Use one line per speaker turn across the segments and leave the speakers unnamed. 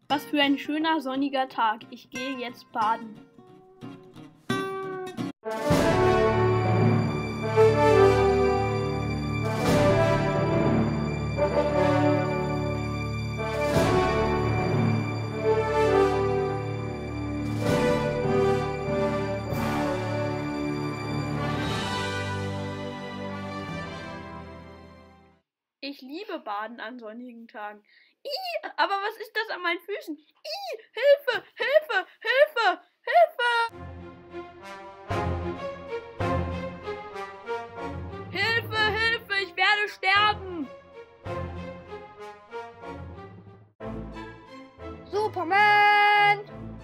Was für ein schöner sonniger Tag. Ich gehe jetzt baden. Ich liebe Baden an sonnigen Tagen. Aber was ist das an meinen Füßen? Hilfe, Hilfe, Hilfe, Hilfe! Hilfe, Hilfe, ich werde sterben!
Superman!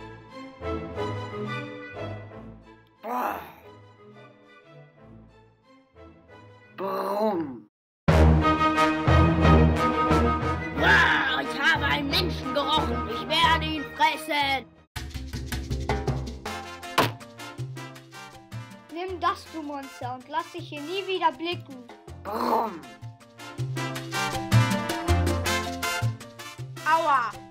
Brumm.
Ich habe einen Menschen gerochen. Ich werde ihn fressen. Nimm das, du Monster, und lass dich hier nie wieder blicken.
Brumm.
Aua!